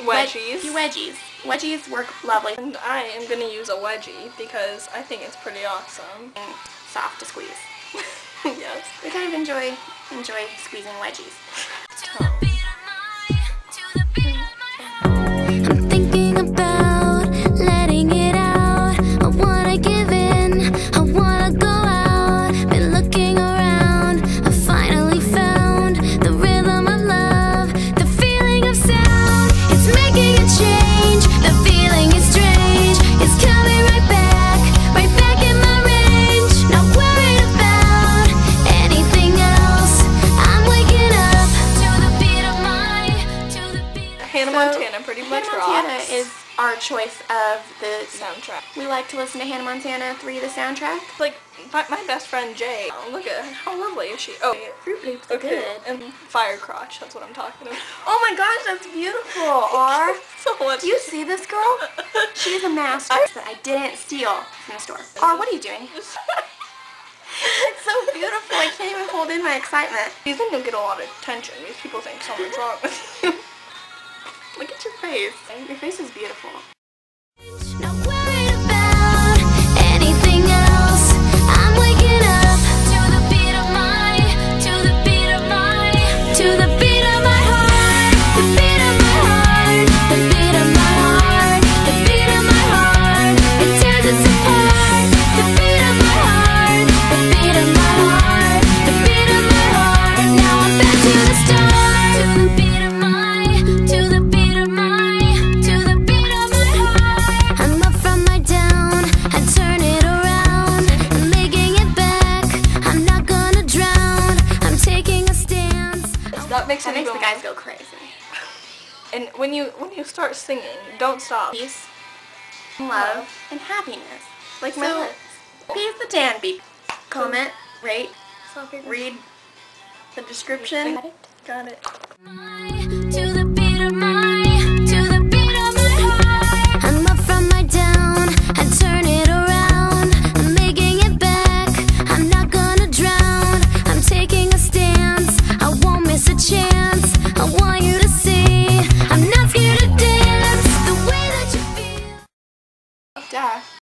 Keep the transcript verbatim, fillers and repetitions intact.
wedgies. Few wedgies. Wedgies work lovely. And I am going to use a wedgie because I think it's pretty awesome. And soft to squeeze. Yes. We kind of enjoy enjoy squeezing wedgies. I'm thinking about letting it out. I wanna give in, I wanna go out. Been looking around, I finally found the rhythm of love, the feeling of sound. It's making a change, the feeling is strange. It's coming right back, right back in my range. Not worried about anything else. I'm waking up to the beat of my, to the beat of Hannah So, Montana pretty much Hannah Montana rocks. is our choice of the Soundtrack. We like to listen to Hannah Montana three, the soundtrack. Like, my, my best friend Jay, oh, look at how lovely is she. Oh, Fruit Loops are okay. good. And Fire Crotch, that's what I'm talking about. Oh my gosh, that's beautiful, R. So much. Do you see this girl? She's a master that I didn't steal from the store. R, what are you doing? It's so beautiful. I can't even hold in my excitement. You think you'll get a lot of attention because people think something's wrong with you. Look at your face. Your face is beautiful. Not worried about anything else. I'm waking up to the beat of my, to the beat of my, to the beat of my heart, the beat of my heart, the beat of my heart, the beat of my heart. It tears us apart. The beat of my heart, the beat of my heart, the beat of my heart. Now I'm back to the start. To the beat of my, to the beat of my, to the beat of my heart. I'm up from my down, I turn it around. I'm making it back, I'm not gonna drown. I'm taking a stance. That makes, That it makes go- the guys go crazy. And when you when you start singing, don't stop. Peace, love, and happiness. Like my So- lips. Peace the tan beep. Comment, rate, Stop it. read the description. Got it. To the